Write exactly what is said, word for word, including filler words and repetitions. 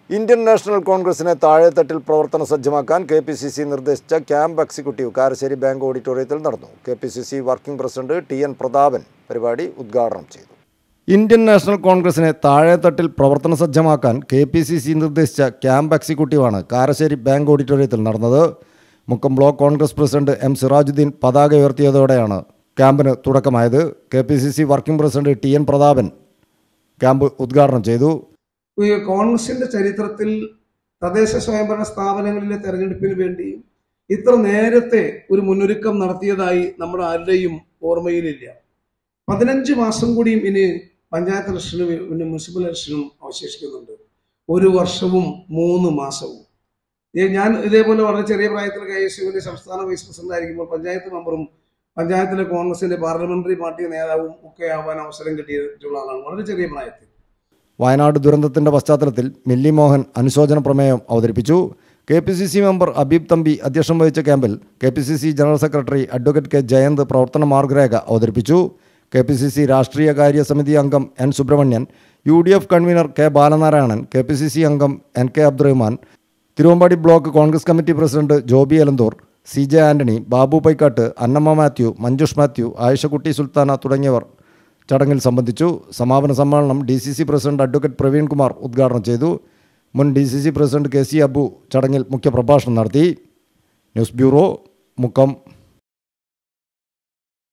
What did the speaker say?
Indian National കോൺഗ്രസിനെ താഴെത്തട്ടിൽ പ്രവർത്തന സജ്ജമാക്കാൻ കെ പി സി സി നിർദ്ദേശിച്ച ക്യാമ്പ് എക്സിക്യൂട്ടീവ് കാരശ്ശേരി ബാങ്ക് ഓഡിറ്റോറിയത്തിൽ നടന്നു. K P C C working president T N Prathapan പരിപാടി ഉദ്ഘാടനം ചെയ്തു. ഇന്ത്യൻ നാഷണൽ കോൺഗ്രസിനെ താഴെത്തട്ടിൽ പ്രവർത്തന സജ്ജമാക്കാൻ കെ പി സി സി നിർദ്ദേശിച്ച ക്യാമ്പ് എക്സിക്യൂട്ടീവാണ് കാരശ്ശേരി ബാങ്ക് ഓഡിറ്റോറിയത്തിൽ നടന്നത്. Mukkam block Congress president M Sirajuddin പതാക ഉയർത്തിയതോടെയാണ് ക്യാമ്പിന് തുടക്കമായത്. K P C C working president T N Prathapan camp ഉദ്ഘാടനം ചെയ്തു. കോൺഗ്രസിന്റെ ചരിത്രത്തിൽ തദ്ദേശ സ്വയംഭരണ സ്ഥാപനങ്ങളിലെ തെരഞ്ഞെടുപ്പിന് വേണ്ടി ഇത്ര നേരത്തെ ഒരു മുന്നൊരുക്കം നടത്തിയതായി നമ്മുടെ ആരുടെയും ഓർമ്മയിലില്ല. പതിനഞ്ച് മാസം കൂടിയും ഇനി പഞ്ചായത്ത് ഇലക്ഷനും പിന്നെ മുനിസിപ്പൽ ഇലക്ഷനും അവശേഷിക്കുന്നുണ്ട്. ഒരു വർഷവും മൂന്ന് മാസവും. ഞാൻ ഇതേപോലെ വളരെ ചെറിയ പ്രായത്തിൽ കെ എസ് യുവിന്റെ സംസ്ഥാന വൈസ് പ്രസിഡന്റ് ആയിരിക്കുമ്പോൾ പഞ്ചായത്ത് മെമ്പറും പഞ്ചായത്തിലെ കോൺഗ്രസിന്റെ പാർലമെന്ററി പാർട്ടി നേതാവും ഒക്കെ ആവാൻ അവസരം കിട്ടിയിട്ടുള്ള ആളാണ് വളരെ ചെറിയ പ്രായത്തിൽ. വയനാട് ദുരന്തത്തിൻ്റെ പശ്ചാത്തലത്തിൽ മില്ലി മോഹൻ അനുശോചന പ്രമേയം അവതരിപ്പിച്ചു. K P C C member Abeeb Thampi അധ്യക്ഷം വഹിച്ച ക്യാമ്പിൽ K P C C general secretary advocate K Jayanth പ്രവർത്തന മാർഗരേഖ അവതരിപ്പിച്ചു. കെ പി സി സി രാഷ്ട്രീയ കാര്യ സമിതി അംഗം N Subramanian, U D F convener K Balanarayanan, K P C C അംഗം N K Abdurahman, Thiruvambady block Congress committee president Joby Elanthoor, C J Antony, Babu Paikkattu, Annamma Mathew, Manjush Mathew, Ayishakutty Sultana തുടങ്ങിയവർ ചടങ്ങിൽ സംബന്ധിച്ചു. സമാപന സമ്മേളനം D C C president advocate Praveen Kumar ഉദ്ഘാടനം ചെയ്തു. മുൻ D C C president K C Abu ചടങ്ങിൽ മുഖ്യപ്രഭാഷണം നടത്തി. News bureau, Mukkam.